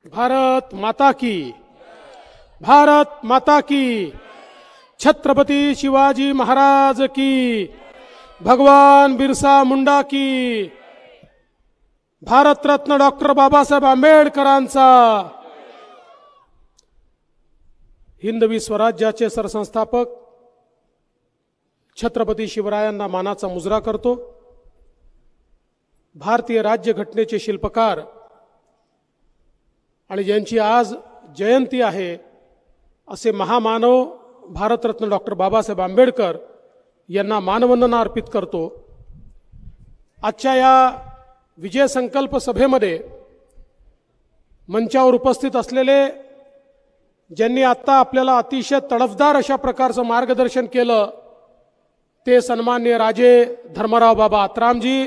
भारत माता की, भारत माता की, छत्रपति शिवाजी महाराज की, भगवान बिरसा मुंडा की, भारत रत्न डॉक्टर बाबासाहेब आंबेडकरांचा, हिंदवी स्वराज्याचे सरसंस्थापक छत्रपती शिवरायांना मानाचा मुजरा करतो। भारतीय राज्यघटनेचे शिल्पकार आणि ज्यांची आज जयंती आहे असे महामानव भारतरत्न डॉक्टर बाबासाहेब आंबेडकर यांना मानवंदना अर्पित करतो। आजच्या या विजय संकल्प सभेमध्ये मंचावर उपस्थित असलेले ज्यांनी आता आपल्याला अतिशय तडफदार अशा प्रकारचं मार्गदर्शन केलं ते सन्माननीय राजे धर्मराव बाबा आत्रामजी,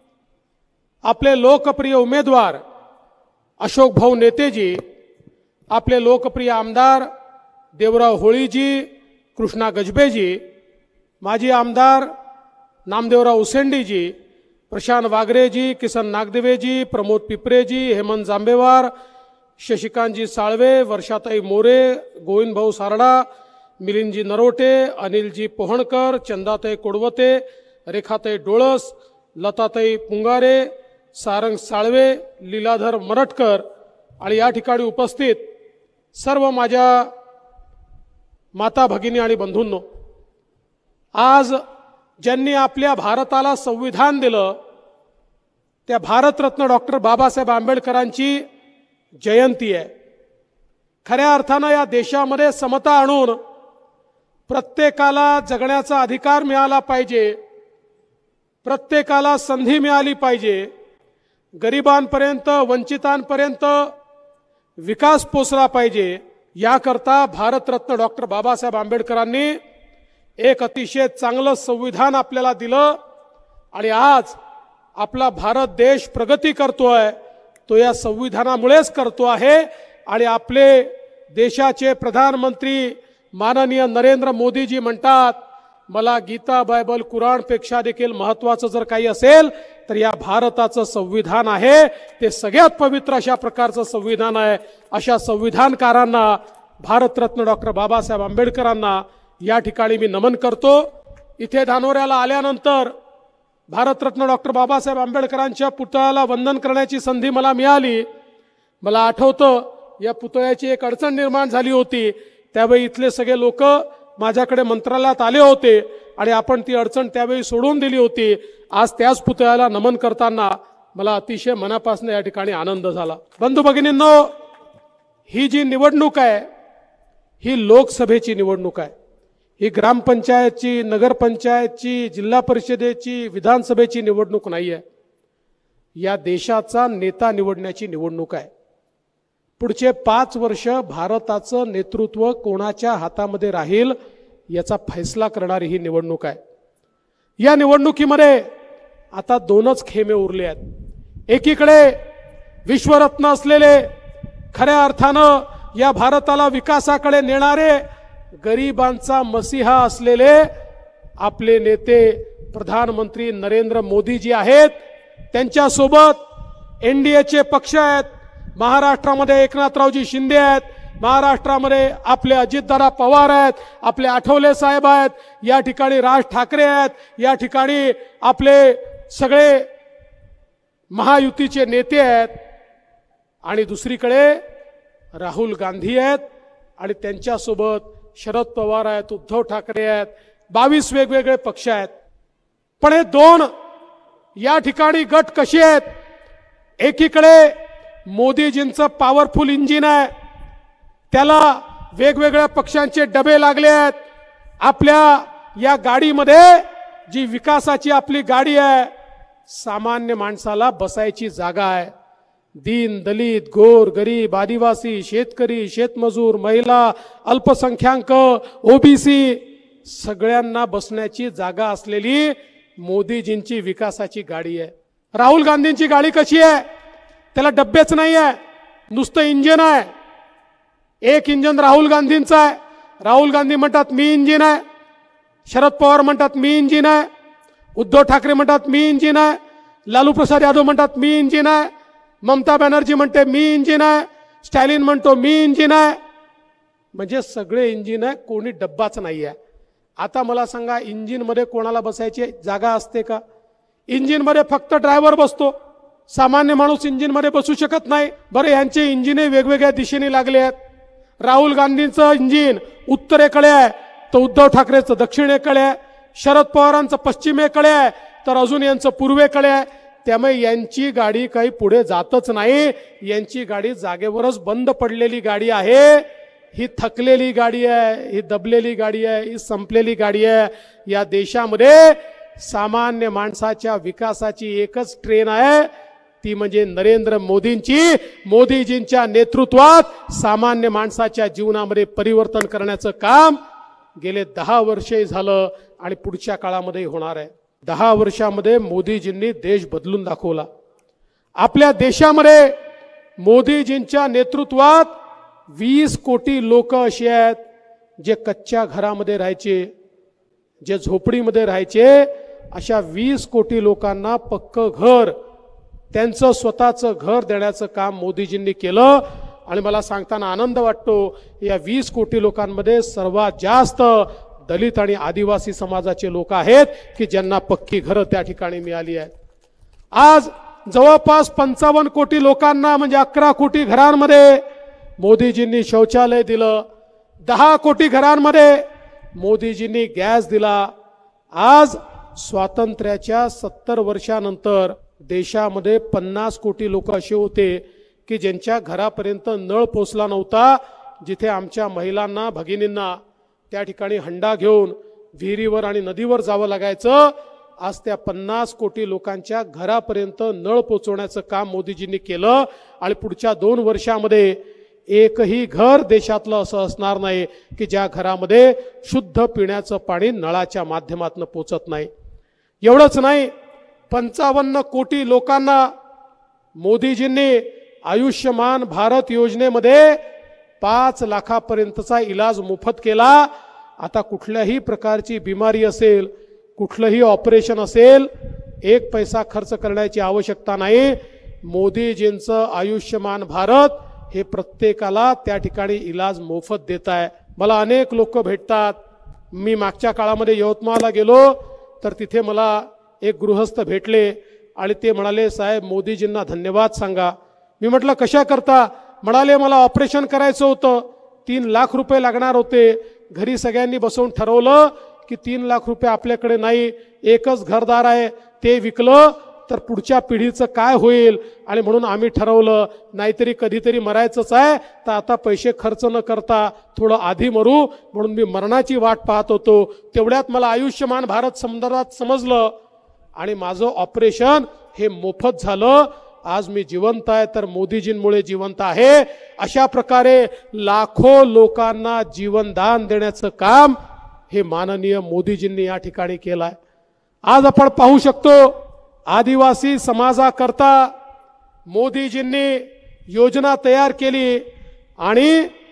आपले लोकप्रिय उमेदवार अशोक भाऊ नेतेजी, आपले लोकप्रिय आमदार देवराव होळीजी, कृष्णा गजबेजी, माजी आमदार नामदेवराव उसेंडीजी, प्रशांत वागरेजी, किसन नागदेवेजी, प्रमोद पिपरेजी, हेमंत जांबेवार, शशिकांतजी साळवे, वर्षाताई मोरे, गोविंद भाऊ सारडा, मिलिंदजी नरोटे, अनिलजी पोहणकर, चंदाताई कोडवते, रेखाताई डोळस, लताताई पुंगारे, सारंग साळवे, लीलाधर मरटकर आणि या ठिकाणी उपस्थित सर्व माझ्या माता भगिनी आणि बंधूंनो, आज ज्यांनी आपल्या भारताला संविधान दिलं त्या भारतरत्न डॉक्टर बाबासाहेब आंबेडकरांची जयंती आहे। खऱ्या अर्थानं या देशामध्ये समता आणून प्रत्येकाला जगण्याचा अधिकार मिळाला पाहिजे, प्रत्येकाला संधी मिळाली पाहिजे, गरिबांपर्यंत वंचितांपर्यंत विकास पोचला पाहिजे, याकरता भारतरत्न डॉक्टर बाबासाहेब आंबेडकरांनी एक अतिशय चांगलं संविधान आपल्याला दिलं आणि आज आपला भारत देश प्रगती करतोय तो या संविधानामुळेच करतो आहे। आणि आपले देशाचे प्रधानमंत्री माननीय नरेंद्र मोदीजी म्हणतात, मला गीता बायबल कुराणपेक्षा देखील महत्त्वाचं जर काही असेल तर या भारताचं संविधान आहे, ते सगळ्यात पवित्र अशा प्रकारचं संविधान आहे। अशा संविधानकारांना भारतरत्न डॉक्टर बाबासाहेब आंबेडकरांना या ठिकाणी मी नमन करतो। इथे धानोऱ्याला आल्यानंतर भारतरत्न डॉक्टर बाबासाहेब आंबेडकरांच्या पुतळ्याला वंदन करण्याची संधी मला मिळाली। मला आठवतं या पुतळ्याची एक अडचण निर्माण झाली होती, त्यावेळी इथले सगळे लोक माझ्याकडे मंत्रालयात आले होते आणि आपण ती अडचण त्यावेळी सोडून दिली होती। आज त्याच पुतळ्याला नमन करताना मला अतिशय मनापासून या ठिकाणी आनंद झाला। बंधू भगिनींनो, ही जी निवडणूक आहे ही लोकसभेची निवडणूक आहे, ही ग्रामपंचायतची, नगरपंचायतची, जिल्हा परिषदेची, विधानसभेची निवडणूक नाही आहे। या देशाचा नेता निवडण्याची निवडणूक आहे। पुढचे 5 वर्ष भारताचं नेतृत्व कोणाच्या हातामध्ये राहील याचा फैसला करणारी ही निवडणूक आहे। या निवडणुकीमध्ये आता 2च खेमे उरले आहेत। एकीकडे विश्वरत्न असलेले, खऱ्या अर्थानं या भारताला विकासाकडे नेणारे, गरिबांचा मसीहा असलेले आपले नेते प्रधानमंत्री नरेंद्र मोदीजी आहेत। त्यांच्यासोबत एनडीएचे पक्ष आहेत। महाराष्ट्रामध्ये एकनाथरावजी शिंदे आहेत, महाराष्ट्रामध्ये आपले अजितदादा पवार आहेत, आपले आठवले साहेब आहेत, या ठिकाणी राज ठाकरे आहेत, या ठिकाणी आपले सगळे महायुतीचे नेते आहेत आणि दुसरीकडे राहुल गांधी आहेत आणि त्यांच्यासोबत शरद पवार आहेत, उद्धव ठाकरे आहेत, 22 वेगवेगळे पक्ष आहेत। पण हे 2 या ठिकाणी गट कसे आहेत? एकीकडे मोदीजींचं पॉवरफुल इंजिन आहे, त्याला वेगवेगळ्या पक्षांचे डबे लागले आहेत। आपल्या या गाडीमध्ये जी विकासाची आपली गाडी आहे, सामान्य माणसाला बसायची जागा आहे। दीन दलित, गोर गरीब, आदिवासी, शेतकरी, शेतमजूर, महिला, अल्पसंख्याक, ओबीसी सगळ्यांना बसण्याची जागा असलेली मोदीजींची विकासाची गाडी आहे। राहुल गांधींची गाडी कशी आहे? त्याला डब्बेच नाही आहे, नुसतं इंजिन आहे। एक इंजिन राहुल गांधींचं आहे। राहुल गांधी म्हणतात मी इंजिन आहे, शरद पवार म्हणतात मी इंजिन आहे, उद्धव ठाकरे म्हणतात मी इंजिन आहे, लालू प्रसाद यादव म्हणतात मी इंजिन आहे, ममता बॅनर्जी म्हणते मी इंजिन आहे, स्टॅलिन म्हणतो मी इंजिन आहे, म्हणजे सगळे इंजिन आहे, कोणी डब्बाच नाही आहे. आता मला सांगा, इंजिन मध्ये कोणाला बसायची जागा असते का? इंजिन मध्ये फक्त ड्रायव्हर बसतो, सामान्य माणूस इंजिन मध्ये बसू शकत नाही. बरं, यांचे इंजिने वेगवेगळ्या दिशेने लागले आहेत. राहुल गांधींचं इंजिन उत्तरेकडे आहे तर उद्धव ठाकरेचं दक्षिणेकडे आहे, शरद पवारांचं पश्चिमेकडे आहे तर अजून यांचं पूर्वेकडे आहे. त्यामुळे यांची गाडी काही पुढे जातच नाही. यांची गाडी जागेवरच बंद पडलेली गाडी आहे. ही थकलेली गाडी आहे, ही दबलेली गाडी आहे, ही संपलेली गाडी आहे. या देशामध्ये सामान्य माणसाच्या विकासाची एकच ट्रेन आहे, ती म्हणजे नरेंद्र मोदींची. मोदीजींच्या नेतृत्वात सामान्य माणसाच्या जीवनामध्ये परिवर्तन करण्याचं काम गेले 10 वर्षे झालं आणि पुढच्या काळामध्ये होणार आहे. 10 वर्षामध्ये मोदीजींनी देश बदलून दाखवला. आपल्या देशामध्ये मोदीजींच्या नेतृत्वात 20 कोटी लोक असे आहेत जे कच्च्या घरामध्ये राहायचे, जे झोपडीमध्ये राहायचे. अशा 20 कोटी लोकांना पक्कं घर, त्यांचं स्वतःचं घर देण्याचं काम मोदीजींनी केलं. आणि मला सांगताना आनंद वाटतो, या 20 कोटी लोकांमध्ये सर्वात जास्त दलित आणि आदिवासी समाजाचे लोक आहेत की ज्यांना पक्की घरं त्या ठिकाणी मिळाली आहेत. आज जवळपास 55 कोटी लोकांना म्हणजे 11 कोटी घरांमध्ये मोदीजींनी शौचालय दिलं. 10 कोटी घरांमध्ये मोदीजींनी गॅस दिला. आज स्वातंत्र्याच्या 70 वर्षानंतर देशामध्ये 50 कोटी लोक असे होते की ज्यांच्या घरापर्यंत नळ पोचला नव्हता. जिथे आमच्या महिलांना, भगिनींना त्या ठिकाणी हंडा घेऊन विहिरीवर आणि नदीवर जावं लागायचं, आज त्या 50 कोटी लोकांच्या घरापर्यंत नळ पोचवण्याचं काम मोदीजींनी केलं. आणि पुढच्या 2 वर्षामध्ये एकही घर देशातलं असं असणार नाही की ज्या घरामध्ये शुद्ध पिण्याचं पाणी नळाच्या माध्यमातून पोचत नाही. एवढंच नाही, 55 कोटी लोकांना मोदीजींनी आयुष्यमान भारत योजनेमध्ये 5 लाखापर्यंतचा इलाज मोफत केला. आता कुठल्याही प्रकारची बिमारी असेल, कुठलंही ऑपरेशन असेल, 1 पैसा खर्च करण्याची आवश्यकता नाही. मोदीजींचं आयुष्यमान भारत हे प्रत्येकाला त्या ठिकाणी इलाज मोफत देत आहे. मला अनेक लोक भेटतात. मी मागच्या काळामध्ये यवतमाळला गेलो तर तिथे मला एक गृहस्थ भेटले आणि ते म्हणाले, साहेब मोदीजींना धन्यवाद सांगा. मी म्हटलं कशा करता? म्हणाले, मला ऑपरेशन करायचं होतं, 3 लाख रुपये लागणार होते. घरी सगळ्यांनी बसवून ठरवलं की 3 लाख रुपये आपल्याकडे नाही, एकच घरदार आहे, ते विकलं तर पुढच्या पिढीचं काय होईल. आणि म्हणून आम्ही ठरवलं नाहीतरी कधीतरी मरायचंच आहे, तर आता पैसे खर्च न करता थोडं आधी मरू. म्हणून मी मरणाची वाट पाहत होतो. तेवढ्यात मला आयुष्यमान भारत संदर्भात समजलं आणि माझं ऑपरेशन हे मोफत झालं. आज मी जिवंत आहे तर मोदीजींमुळे जिवंत आहे. अशा प्रकारे लाखो लोकांना जीवनदान देण्याचं काम हे माननीय मोदीजींनी या ठिकाणी केलं आहे. आज आपण पाहू शकतो, आदिवासी समाजाकरता मोदीजींनी योजना तयार केली आणि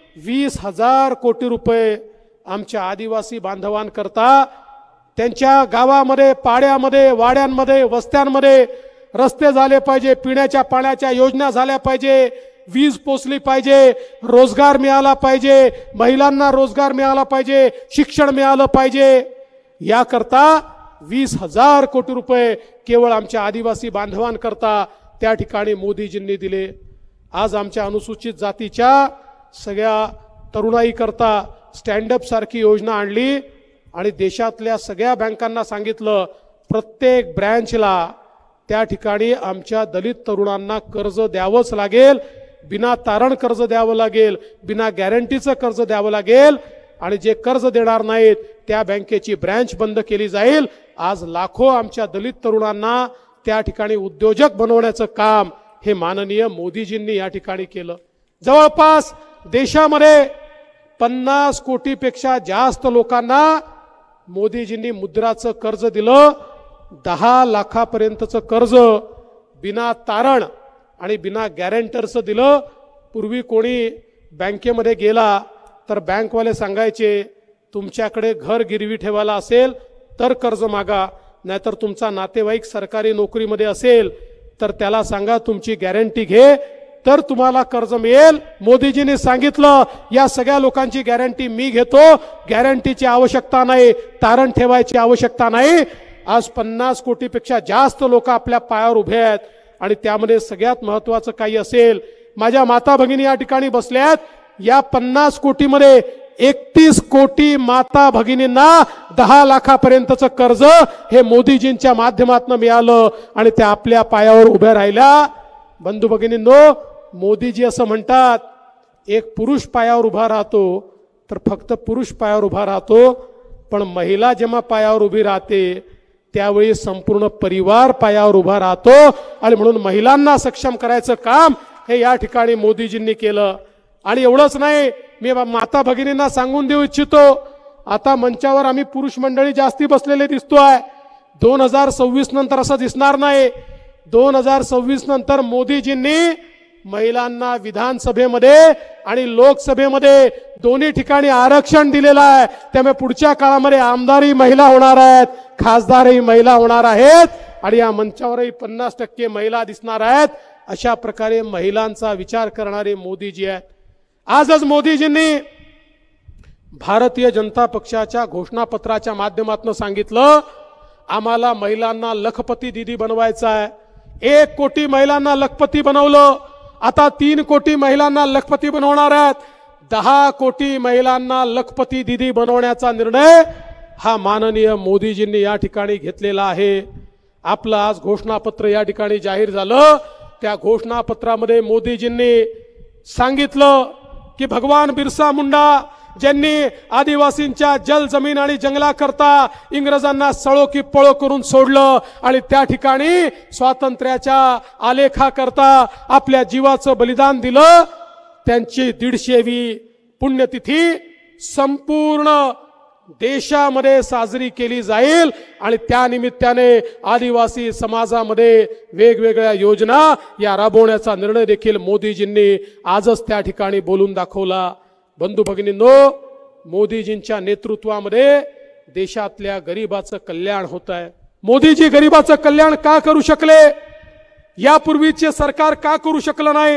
20,000 कोटी रुपये आमच्या आदिवासी बांधवांकरता त्यांच्या गावामध्ये, पाड्यामध्ये, वाड्यांमध्ये, वस्त्यांमध्ये रस्ते झाले पाहिजे, पिण्याच्या पाण्याच्या योजना झाल्या पाहिजे, वीज पोचली पाहिजे, रोजगार मिळाला पाहिजे, महिलांना रोजगार मिळाला पाहिजे, शिक्षण मिळालं पाहिजे. याकरता 20,000 कोटी रुपये केवळ आमच्या आदिवासी बांधवांकरता त्या ठिकाणी मोदीजींनी दिले. आज आमच्या अनुसूचित जातीच्या सगळ्या तरुणाईकरता स्टँडअप सारखी योजना आणली आणि देशातल्या सगळ्या बँकांना सांगितलं प्रत्येक ब्रँचला त्या ठिकाणी आमच्या दलित तरुणांना कर्ज द्यावंच लागेल, बिना तारण कर्ज द्यावं लागेल, बिना गॅरंटीचं कर्ज द्यावं लागेल आणि जे कर्ज देणार नाहीत त्या बँकेची ब्रँच बंद केली जाईल. आज लाखो आमच्या दलित तरुणांना त्या ठिकाणी उद्योजक बनवण्याचं काम हे माननीय मोदीजींनी या ठिकाणी केलं. जवळपास देशामध्ये 50 कोटीपेक्षा जास्त लोकांना मोदीजींनी मुद्राचं कर्ज दिलं. 10 लाखापर्यंतचं कर्ज बिना तारण आणि बिना गॅरंटरचं दिलं. पूर्वी कोणी बँकेमध्ये गेला तर बँकवाले सांगायचे तुमच्याकडे घर गिरवी ठेवायला असेल तर कर्ज मागा, नाहीतर तुमचा नातेवाईक सरकारी नोकरीमध्ये असेल तर त्याला सांगा तुमची गॅरंटी घे, तर तुम्हाला कर्ज मिळेल. मोदीजींनी सांगितलं या सगळ्या लोकांची गॅरंटी मी घेतो. गॅरंटीची आवश्यकता नाही, तारण ठेवायची आवश्यकता नाही. आज 50 कोटीपेक्षा जास्त लोक आपल्या पायावर उभे आहेत. आणि त्यामध्ये सगळ्यात महत्त्वाचं काही असेल, माझ्या माता भगिनी या ठिकाणी बसल्यात. या 50 कोटीमध्ये 31 कोटी माता भगिनींना 10 लाखापर्यंतचं कर्ज हे मोदीजींच्या माध्यमातून मिळालं आणि त्या आपल्या पायावर उभ्या राहिल्या. बंधू भगिनींनो, मोदीजी असं म्हणतात, एक पुरुष पायावर उभा राहतो तर फक्त पुरुष पायावर उभा राहतो, पण महिला जेव्हा पायावर उभी राहते त्यावेळी संपूर्ण परिवार पायावर उभा राहतो. आणि म्हणून महिलांना सक्षम करायचं काम हे या ठिकाणी मोदीजींनी केलं. आणि एवढंच नाही, मी माता भगिनींना सांगून देऊ इच्छितो, आता मंचावर आम्ही पुरुष मंडळी जास्ती बसलेले दिसतोय. 2026 नंतर असं दिसणार नाही. 2026 नंतर मोदीजींनी महिलांना विधानसभेमध्ये आणि लोकसभेमध्ये दोन्ही ठिकाणी आरक्षण दिलेलं आहे. त्यामुळे पुढच्या काळामध्ये आमदारही महिला होणार आहेत, खासदारही महिला होणार आहेत आणि या मंचावरही 50% महिला दिसणार आहेत. अशा प्रकारे महिलांचा विचार करणारे मोदीजी आहेत. आजच मोदीजींनी भारतीय जनता पक्षाच्या घोषणापत्राच्या माध्यमातून सांगितलं, आम्हाला महिलांना लखपती दीदी बनवायचं आहे. 1 कोटी महिलांना लखपती बनवलं, आता 3 कोटी महिलांना लखपती बनवणार आहेत. 10 कोटी महिलांना लखपती दीदी बनवण्याचा निर्णय हा माननीय मोदीजींनी या ठिकाणी घेतलेला आहे. आपलं आज घोषणापत्र या ठिकाणी जाहीर झालं. त्या घोषणापत्रामध्ये मोदीजींनी सांगितलं की भगवान बिरसा मुंडा ज्यांनी आदिवासींच्या जल जमीन आणि जंगलाकरता इंग्रजांना सळो की पळो करून सोडलं आणि त्या ठिकाणी स्वातंत्र्याच्या आलेखाकरता आपल्या जीवाचं बलिदान दिलं, त्यांची 150वी पुण्यतिथी संपूर्ण देशामध्ये साजरी केली जाईल. आणि त्या निमित्ताने आदिवासी समाजामध्ये वेगवेगळ्या योजना या राबवण्याचा निर्णय देखील मोदीजींनी आजच त्या ठिकाणी बोलून दाखवला. बंधू भगिनींनो, मोदीजींच्या नेतृत्वामध्ये देशातल्या गरिबाचं कल्याण होत आहे. मोदीजी गरिबाचं कल्याण का करू शकले, यापूर्वीचे सरकार का करू शकलं नाही.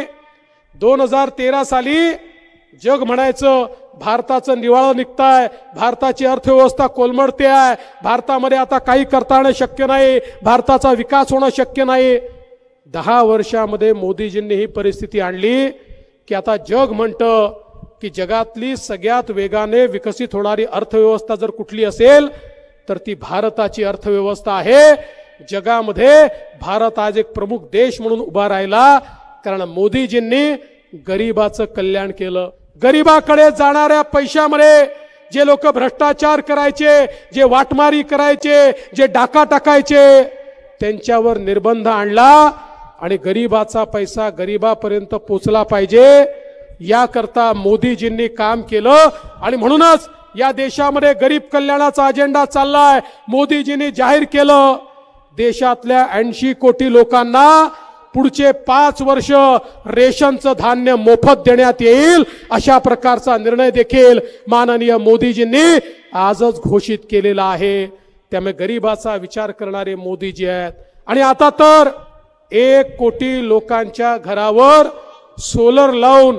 2013 साली जग म्हणायचं भारताचं निवाळं निघताय, भारताची अर्थव्यवस्था कोलमडते आहे, भारतामध्ये आता काही करता येणं शक्य नाही, भारताचा विकास होणं शक्य नाही. 10 वर्षामध्ये मोदीजींनी ही परिस्थिती आणली की आता जग म्हणतं की जगातली सगळ्यात वेगाने विकसित होणारी अर्थव्यवस्था जर कुठली असेल तर ती भारताची अर्थव्यवस्था आहे. जगामध्ये भारत आज एक प्रमुख देश म्हणून उभा राहिला कारण मोदीजींनी गरिबाचं कल्याण केलं. गरिबाकडे जाणाऱ्या पैशामध्ये जे लोक भ्रष्टाचार करायचे, जे वाटमारी करायचे, जे डाका टाकायचे, त्यांच्यावर निर्बंध आणला आणि गरिबाचा पैसा गरिबापर्यंत पोचला पाहिजे याकरता मोदीजींनी काम केलं. आणि म्हणूनच या देशामध्ये गरीब कल्याणाचा अजेंडा चाललाय. मोदीजींनी जाहीर केलं देशातल्या 80 कोटी लोकांना पुढचे 5 वर्ष रेशनचं धान्य मोफत देण्यात येईल. अशा प्रकारचा निर्णय देखील माननीय मोदीजींनी आजच घोषित केलेला आहे. त्यामुळे गरिबाचा विचार करणारे मोदीजी आहेत. आणि आता तर 1 कोटी लोकांच्या घरावर सोलर लावून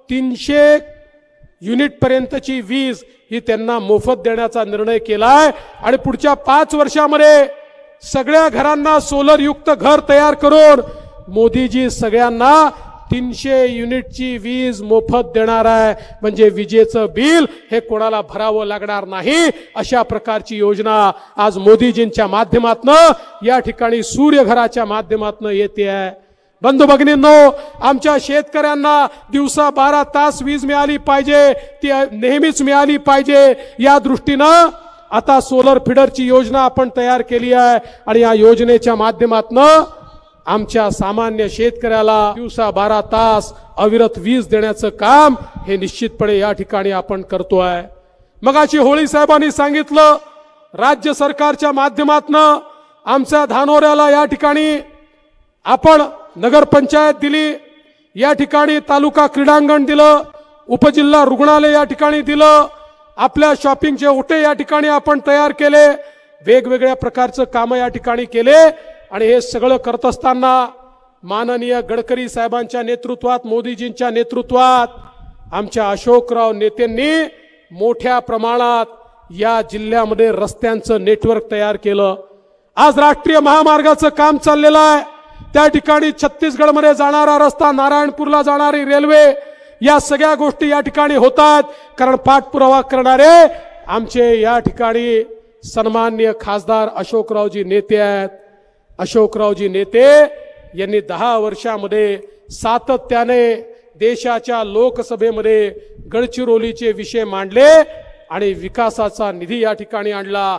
300 युनिट पर्यंतची वीज ही त्यांना मोफत देण्याचा निर्णय केलाय. आणि पुढच्या 5 वर्षामध्ये सगळ्या घरांना सोलर युक्त घर तयार करून मोदीजी सगळ्यांना 300 युनिटची वीज मोफत देणार आहे. म्हणजे विजेचं बिल हे कोणाला भरावं लागणार नाही. अशा प्रकारची योजना आज मोदीजींच्या माध्यमातून या ठिकाणी सूर्यघराच्या माध्यमातून येते आहे. बंधू भगिनींनो, आमच्या शेतकऱ्यांना दिवसा 12 तास वीज मिळाली पाहिजे, ती नेहमीच मिळाली पाहिजे. या दृष्टीनं आता सोलर फीडरची योजना आपण तयार केली आहे. आणि या योजनेच्या माध्यमातून आमच्या सामान्य शेतकऱ्याला दिवसा 12 तास अविरत वीज देण्याचं काम हे निश्चितपणे या ठिकाणी आपण करतोय. मगाशी होळी साहेबांनी सांगितलं, राज्य सरकारच्या माध्यमातून आमच्या धानोऱ्याला या ठिकाणी आपण नगरपंचायत दिली, या ठिकाणी तालुका क्रीडांगण दिलं, उपजिल्हा रुग्णालय या ठिकाणी दिलं, आपल्या शॉपिंगचे ओटे या ठिकाणी आपण तयार केले, वेगवेगळ्या प्रकारचं काम या ठिकाणी केले. आणि हे सगळं करत असताना माननीय गडकरी साहेबांच्या नेतृत्वात, मोदीजींच्या नेतृत्वात आमच्या अशोकराव नेत्यांनी मोठ्या प्रमाणात या जिल्ह्यामध्ये रस्त्यांचं नेटवर्क तयार केलं। आज राष्ट्रीय महामार्गाचं काम चाललेलं आहे। त्या ठिकाणी छत्तीसगडमध्ये जाणारा रस्ता, नारायणपूरला जाणारी रेल्वे, या सगळ्या गोष्टी या ठिकाणी होतात। कारण पाठपुरावा करणारे आमचे या ठिकाणी सन्माननीय खासदार अशोकरावजी नेते आहेत। अशोकरावजी नेते यांनी 10 वर्षामध्ये सातत्याने देशाच्या लोकसभेमध्ये गडचिरोलीचे विषय मांडले आणि विकासाचा निधी या ठिकाणी आणला।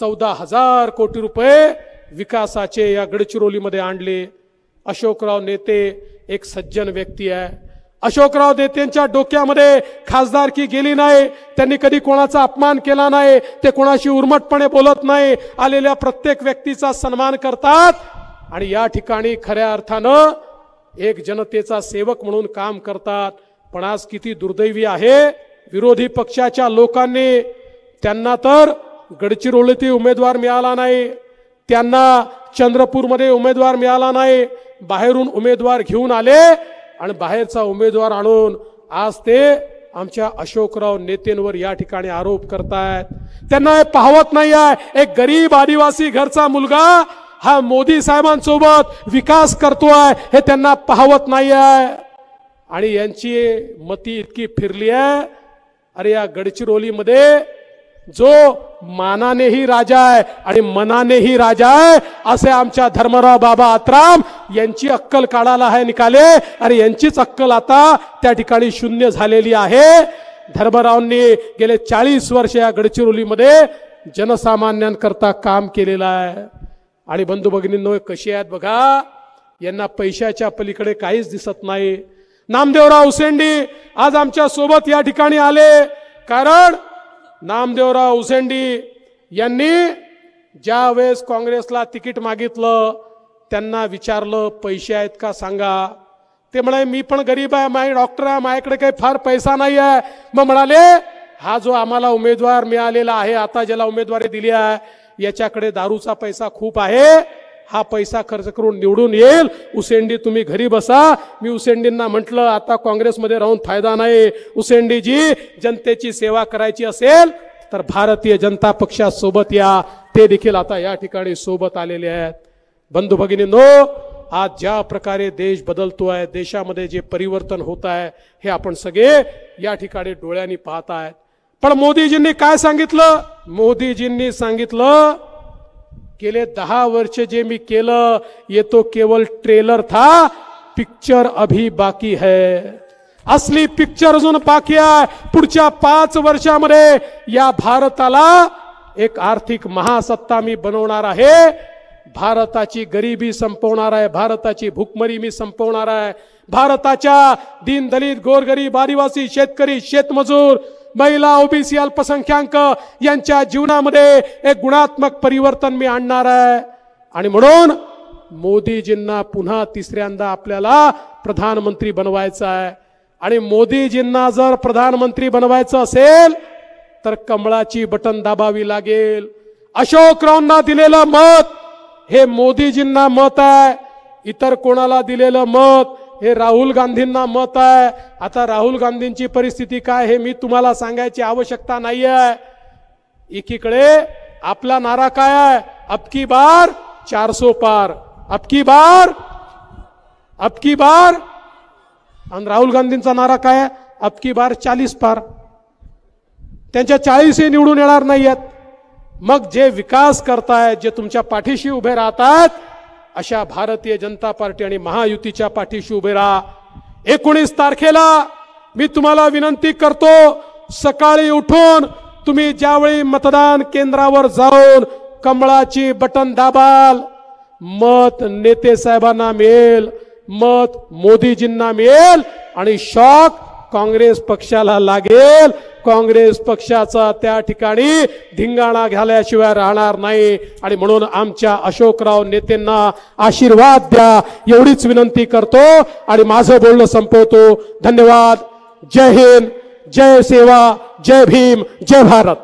14,000 कोटी रुपये विकासाचे या गडचिरोलीमध्ये आणले। अशोकराव नेते एक सज्जन व्यक्ती आहे। अशोकराव नेत्यांच्या डोक्यामध्ये खासदारकी गेली नाही। त्यांनी कधी कोणाचा अपमान केला नाही। ते कोणाशी उर्मटपणे बोलत नाही। आलेल्या प्रत्येक व्यक्तीचा सन्मान करतात आणि या ठिकाणी खऱ्या अर्थानं एक जनतेचा सेवक म्हणून काम करतात। पण आज किती दुर्दैवी आहे, विरोधी पक्षाच्या लोकांनी त्यांना तर गडचिरोलीत उमेदवार मिळाला नाही, त्यांना चंद्रपूरमध्ये उमेदवार मिळाला नाही, बाहेरून उमेदवार घेऊन आले आणि बाहेरचा उमेदवार आणून आज ते आमच्या अशोकराव नेतेंवर या ठिकाणी आरोप करतायत। त्यांना हे पाहवत नाही आहे, एक गरीब आदिवासी घरचा मुलगा हा मोदी साहेबांसोबत विकास करतोय हे त्यांना पाहवत नाही आहे। आणि यांची मती इतकी फिरली आहे, अरे या गडचिरोलीमध्ये जो मानानेही राजा आहे आणि मनानेही राजा आहे असे आमच्या धर्मराव बाबा आत्राम यांची अक्कल काढायला आहे निकाले। अरे यांचीच अक्कल आता त्या ठिकाणी शून्य झालेली आहे। धर्मरावांनी गेले 40 वर्ष या गडचिरोलीमध्ये जनसामान्यांकरता काम केलेलं आहे। आणि बंधू भगिनींनो, कशी आहेत बघा, यांना पैशाच्या पलीकडे काहीच दिसत नाही। नामदेवराव उसेंडी आज आमच्या सोबत या ठिकाणी आले, कारण नामदेवराव उसेंडी यांनी ज्या वेळेस काँग्रेसला तिकीट मागितलं त्यांना विचारलं पैसे आहेत का सांगा। ते म्हणाले मी पण गरीब आहे, माझे डॉक्टर आहे, माझ्याकडे काही फार पैसा नाही आहे। मग म्हणाले हा जो आम्हाला उमेदवार मिळालेला आहे, आता ज्याला उमेदवारी दिली आहे, याच्याकडे दारूचा पैसा खूप आहे, हा पैसा खर्च करून निवडून येईल, उसेंडी तुम्ही घरी बसा। मी उसेंडींना म्हटलं आता काँग्रेसमध्ये राहून फायदा नाही, उसेंडीजी जनतेची सेवा करायची असेल तर भारतीय जनता पक्षासोबत या। ते देखील आता या ठिकाणी सोबत आलेले आहेत। बंधू भगिनींनो, आज ज्या प्रकारे देश बदलतोय, देशामध्ये जे परिवर्तन होत आहे हे आपण सगळे या ठिकाणी डोळ्यांनी पाहत आहेत। पण मोदीजींनी काय सांगितलं? मोदीजींनी सांगितलं गेले 10 वर्ष जे मी केलं ये तो केवल ट्रेलर था, पिक्चर अभी बाकी है। असली पिक्चर अजून बाकी आहे। पुढच्या 5 वर्षामध्ये या भारताला एक आर्थिक महासत्ता मी बनवणार आहे। भारताची गरिबी संपवणार आहे, भारताची भूकमरी मी संपवणार आहे। भारताच्या दीन दलित गोरगरीब आदिवासी शेतकरी शेतमजूर महिला ओबीसी अल्पसंख्याक यांच्या जीवनामध्ये एक गुणात्मक परिवर्तन मी आणणार आहे। आणि म्हणून मोदीजींना पुन्हा तिसऱ्यांदा आपल्याला प्रधानमंत्री बनवायचं आहे। आणि मोदीजींना जर प्रधानमंत्री बनवायचं असेल तर कमळाची बटन दाबावी लागेल। अशोकरावांना दिलेलं मत हे मोदीजींना मत आहे, इतर कोणाला दिलेलं मत हे राहुल गांधींना मत आहे। आता राहुल गांधींची परिस्थिती काय हे मी तुम्हाला सांगायची आवश्यकता नाही आहे। एकीकडे आपला नारा काय आहे? अबकी बार 400 पार, अबकी बार। आणि राहुल गांधींचा नारा काय आहे? अबकी बार 40 पार। त्यांच्या 40 निवडून येणार नाहीयेत। मग जे विकास करतायत, जे तुमच्या पाठीशी उभे राहतात, अशा भारतीय जनता पार्टी आणि महायुतीच्या पाठीशी उभे राहा। 19 तारखेला मी तुम्हाला विनंती करतो, सकाळी उठून तुम्ही ज्यावेळी मतदान केंद्रावर जाऊन कमळाची बटन दाबाल, मत नेते साहेबांना मिळेल, मत मोदीजींना मिळेल आणि शॉक काँग्रेस पक्षाला लागेल। काँग्रेस पक्षाचा त्या ठिकाणी धिंगाणा घाल्याशिवाय राहणार नाही। आणि म्हणून आमच्या अशोकराव नेत्यांना आशीर्वाद द्या एवढीच विनंती करतो आणि माझं बोलणं संपवतो। धन्यवाद। जय हिंद, जय सेवा, जय भीम, जय भारत।